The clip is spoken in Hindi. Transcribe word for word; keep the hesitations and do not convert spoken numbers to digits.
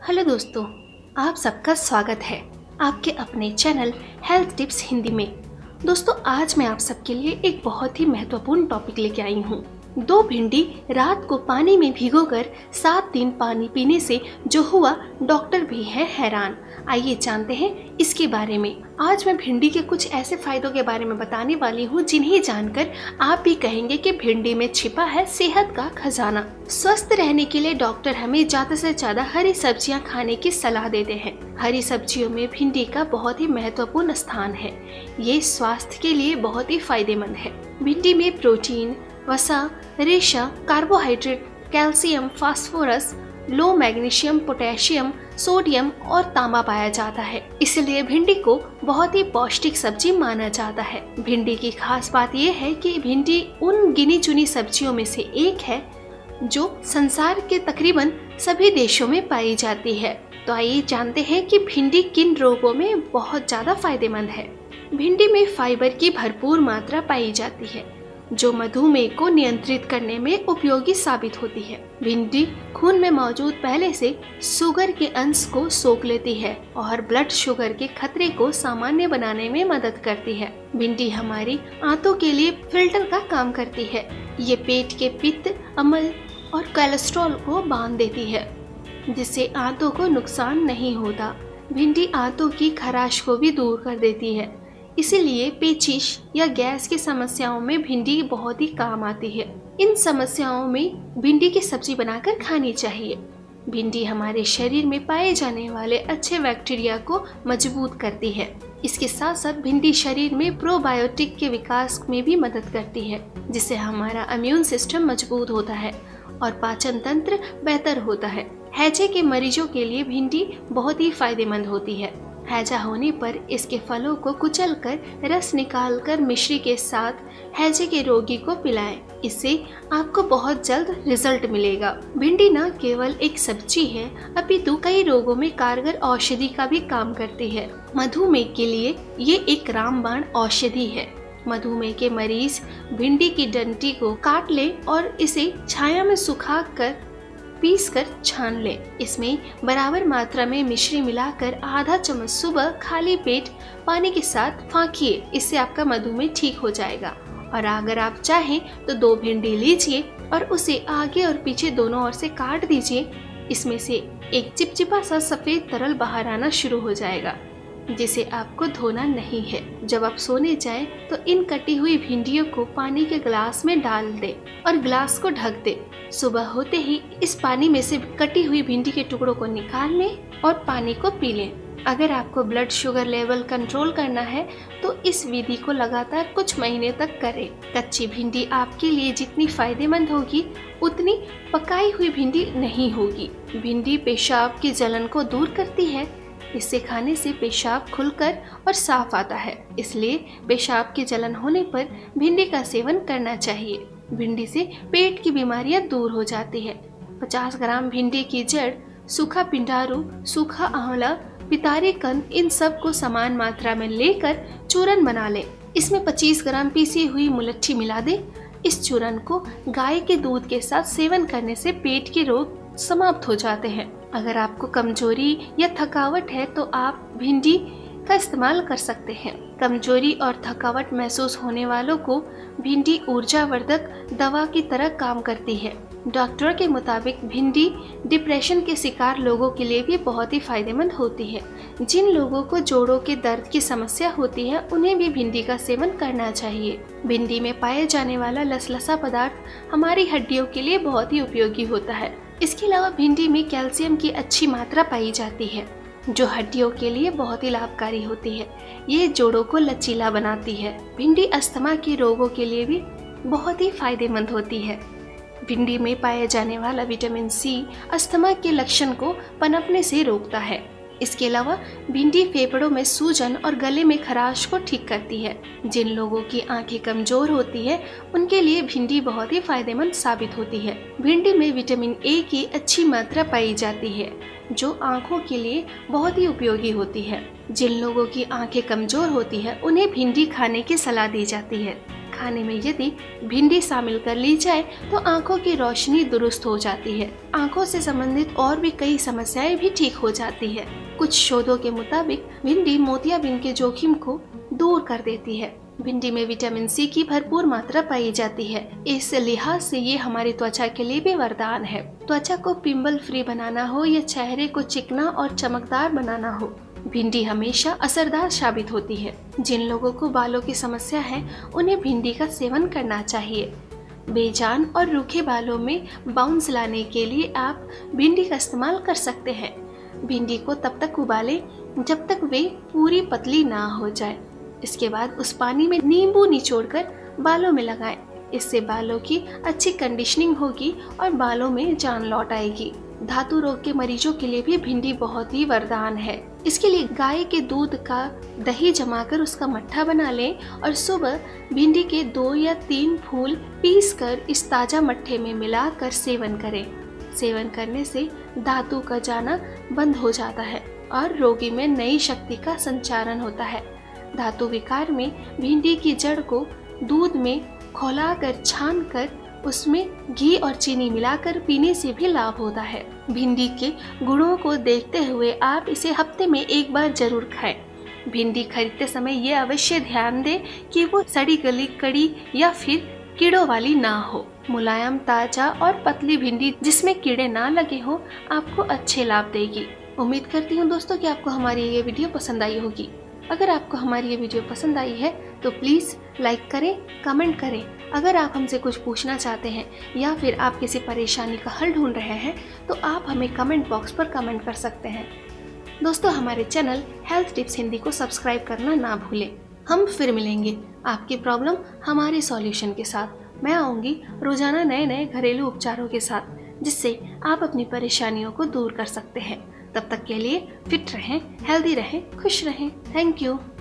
हेलो दोस्तों, आप सबका स्वागत है आपके अपने चैनल हेल्थ टिप्स हिंदी में। दोस्तों, आज मैं आप सबके लिए एक बहुत ही महत्वपूर्ण टॉपिक लेके आई हूँ। दो भिंडी रात को पानी में भिगोकर सात दिन पानी पीने से जो हुआ, डॉक्टर भी है हैरान। आइए जानते हैं इसके बारे में। आज मैं भिंडी के कुछ ऐसे फायदों के बारे में बताने वाली हूँ जिन्हें जानकर आप भी कहेंगे कि भिंडी में छिपा है सेहत का खजाना। स्वस्थ रहने के लिए डॉक्टर हमें ज्यादा से ज्यादा हरी सब्जियां खाने की सलाह देते हैं। हरी सब्जियों में भिंडी का बहुत ही महत्वपूर्ण स्थान है। ये स्वास्थ्य के लिए बहुत ही फायदेमंद है। भिंडी में प्रोटीन, वसा, रेशा, कार्बोहाइड्रेट, कैल्शियम, फास्फोरस, लो मैग्नीशियम, पोटेशियम, सोडियम और तांबा पाया जाता है। इसलिए भिंडी को बहुत ही पौष्टिक सब्जी माना जाता है। भिंडी की खास बात यह है कि भिंडी उन गिनी चुनी सब्जियों में से एक है जो संसार के तकरीबन सभी देशों में पाई जाती है। तो आइए जानते हैं कि भिंडी किन रोगों में बहुत ज्यादा फायदेमंद है। भिंडी में फाइबर की भरपूर मात्रा पाई जाती है जो मधुमेह को नियंत्रित करने में उपयोगी साबित होती है। भिंडी खून में मौजूद पहले से शुगर के अंश को सोख लेती है और ब्लड शुगर के खतरे को सामान्य बनाने में मदद करती है। भिंडी हमारी आंतों के लिए फिल्टर का काम करती है। ये पेट के पित्त, अम्ल और कोलेस्ट्रॉल को बांध देती है जिससे आंतों को नुकसान नहीं होता। भिंडी आंतों की खराश को भी दूर कर देती है। इसीलिए पेचिश या गैस की समस्याओं में भिंडी बहुत ही काम आती है। इन समस्याओं में भिंडी की सब्जी बनाकर खानी चाहिए। भिंडी हमारे शरीर में पाए जाने वाले अच्छे बैक्टीरिया को मजबूत करती है। इसके साथ साथ भिंडी शरीर में प्रोबायोटिक के विकास में भी मदद करती है जिससे हमारा इम्यून सिस्टम मजबूत होता है और पाचन तंत्र बेहतर होता है। हैजे के मरीजों के लिए भिंडी बहुत ही फायदेमंद होती है। हैजा होने पर इसके फलों को कुचलकर रस निकालकर मिश्री के साथ हैजे के रोगी को पिलाएं। इससे आपको बहुत जल्द रिजल्ट मिलेगा। भिंडी न केवल एक सब्जी है अपितु कई रोगों में कारगर औषधि का भी काम करती है। मधुमेह के लिए ये एक रामबाण औषधि है। मधुमेह के मरीज भिंडी की डंठी को काट ले और इसे छाया में सुखाकर पीस कर छान ले। इसमें बराबर मात्रा में मिश्री मिलाकर आधा चम्मच सुबह खाली पेट पानी के साथ फाँकिए। इससे आपका मधुमेह ठीक हो जाएगा। और अगर आप चाहें तो दो भिंडी लीजिए और उसे आगे और पीछे दोनों ओर से काट दीजिए। इसमें से एक चिपचिपा सा सफेद तरल बाहर आना शुरू हो जाएगा जिसे आपको धोना नहीं है। जब आप सोने जाएं तो इन कटी हुई भिंडियों को पानी के गिलास में डाल दें और गिलास को ढक दें। सुबह होते ही इस पानी में से कटी हुई भिंडी के टुकड़ों को निकाल लें और पानी को पी लें। अगर आपको ब्लड शुगर लेवल कंट्रोल करना है तो इस विधि को लगातार कुछ महीने तक करें। कच्ची भिंडी आपके लिए जितनी फायदेमंद होगी उतनी पकाई हुई भिंडी नहीं होगी। भिंडी पेशाब की जलन को दूर करती है। इससे खाने से पेशाब खुलकर और साफ आता है। इसलिए पेशाब की जलन होने पर भिंडी का सेवन करना चाहिए। भिंडी से पेट की बीमारियां दूर हो जाती है। पचास ग्राम भिंडी की जड़, सूखा पिंडारू, सूखा आंवला, पितारी कंद, इन सब को समान मात्रा में लेकर चूरन बना लें। इसमें पच्चीस ग्राम पीसी हुई मुलट्ठी मिला दें। इस चूरन को गाय के दूध के साथ सेवन करने से पेट के रोग समाप्त हो जाते हैं। अगर आपको कमजोरी या थकावट है तो आप भिंडी का इस्तेमाल कर सकते हैं। कमजोरी और थकावट महसूस होने वालों को भिंडी ऊर्जावर्धक दवा की तरह काम करती है। डॉक्टर के मुताबिक भिंडी डिप्रेशन के शिकार लोगों के लिए भी बहुत ही फायदेमंद होती है। जिन लोगों को जोड़ों के दर्द की समस्या होती है उन्हें भी भिंडी का सेवन करना चाहिए। भिंडी में पाए जाने वाला लसलसा पदार्थ हमारी हड्डियों के लिए बहुत ही उपयोगी होता है। इसके अलावा भिंडी में कैल्शियम की अच्छी मात्रा पाई जाती है जो हड्डियों के लिए बहुत ही लाभकारी होती है। ये जोड़ों को लचीला बनाती है। भिंडी अस्थमा के रोगों के लिए भी बहुत ही फायदेमंद होती है। भिंडी में पाए जाने वाला विटामिन सी अस्थमा के लक्षण को पनपने से रोकता है। इसके अलावा भिंडी फेफड़ों में सूजन और गले में खराश को ठीक करती है। जिन लोगों की आंखें कमजोर होती है उनके लिए भिंडी बहुत ही फायदेमंद साबित होती है। भिंडी में विटामिन ए की अच्छी मात्रा पाई जाती है जो आंखों के लिए बहुत ही उपयोगी होती है। जिन लोगों की आंखें कमजोर होती है उन्हें भिंडी खाने की सलाह दी जाती है। खाने में यदि भिंडी शामिल कर ली जाए तो आंखों की रोशनी दुरुस्त हो जाती है। आंखों से संबंधित और भी कई समस्याएं भी ठीक हो जाती है। कुछ शोधों के मुताबिक भिंडी मोतियाबिंद के जोखिम को दूर कर देती है। भिंडी में विटामिन सी की भरपूर मात्रा पाई जाती है। इस लिहाज से ये हमारी त्वचा के लिए भी वरदान है। त्वचा को पिंपल फ्री बनाना हो या चेहरे को चिकना और चमकदार बनाना हो, भिंडी हमेशा असरदार साबित होती है। जिन लोगों को बालों की समस्या है उन्हें भिंडी का सेवन करना चाहिए। बेजान और रूखे बालों में बाउंस लाने के लिए आप भिंडी का इस्तेमाल कर सकते हैं। भिंडी को तब तक उबालें जब तक वे पूरी पतली ना हो जाए। इसके बाद उस पानी में नींबू निचोड़कर बालों में लगाएं। इससे बालों की अच्छी कंडीशनिंग होगी और बालों में जान लौट आएगी। धातु रोग के मरीजों के लिए भी भिंडी बहुत ही वरदान है। इसके लिए गाय के दूध का दही जमाकर उसका मट्ठा बना लें और सुबह भिंडी के दो या तीन फूल पीसकर इस ताजा मट्ठे में मिलाकर सेवन करें। सेवन करने से धातु का जाना बंद हो जाता है और रोगी में नई शक्ति का संचारण होता है। धातु विकार में भिंडी की जड़ को दूध में खौलाकर छानकर उसमें घी और चीनी मिलाकर पीने से भी लाभ होता है। भिंडी के गुणों को देखते हुए आप इसे हफ्ते में एक बार जरूर खाएं। भिंडी खरीदते समय ये अवश्य ध्यान दें कि वो सड़ी गली कड़ी या फिर कीड़ों वाली ना हो। मुलायम, ताजा और पतली भिंडी जिसमें कीड़े ना लगे हो आपको अच्छे लाभ देगी। उम्मीद करती हूँ दोस्तों कि आपको हमारी ये वीडियो पसंद आई होगी। अगर आपको हमारी ये वीडियो पसंद आई है तो प्लीज़ लाइक करें, कमेंट करें। अगर आप हमसे कुछ पूछना चाहते हैं या फिर आप किसी परेशानी का हल ढूंढ रहे हैं तो आप हमें कमेंट बॉक्स पर कमेंट कर सकते हैं। दोस्तों, हमारे चैनल हेल्थ टिप्स हिंदी को सब्सक्राइब करना ना भूलें। हम फिर मिलेंगे आपकी प्रॉब्लम हमारे सॉल्यूशन के साथ। मैं आऊँगी रोजाना नए नए घरेलू उपचारों के साथ जिससे आप अपनी परेशानियों को दूर कर सकते हैं। तब तक के लिए फिट रहें, हेल्दी रहें, खुश रहें। Thank you.